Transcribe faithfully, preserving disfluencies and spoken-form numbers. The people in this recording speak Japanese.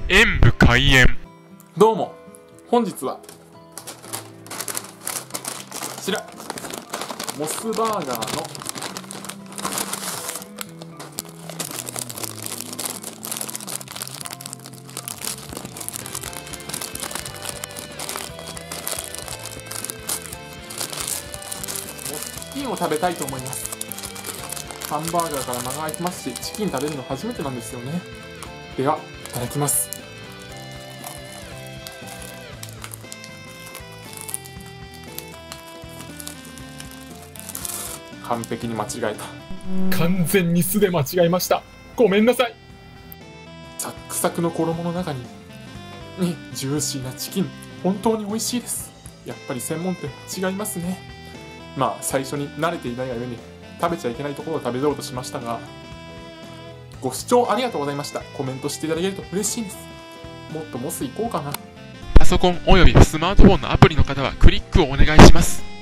演武開演。 どうも、本日はこちらモスバーガーのモスチキンを食べたいと思います。ハンバーガーから間が空いてますし、チキン食べるの初めてなんですよね。では、いただきます。完璧に間違えた。 完全に素で間違えました。ごめんなさい。 サックサクの衣の中ににジューシーなチキン、本当に美味しいです。やっぱり専門店違いますね。まあ最初に慣れていないがゆえに食べちゃいけないところを食べようとしましたが、ご視聴ありがとうございました。コメントしていただけると嬉しいです。もっとモス行こうかな。 パソコンおよびスマートフォンのアプリの方はクリックをお願いします。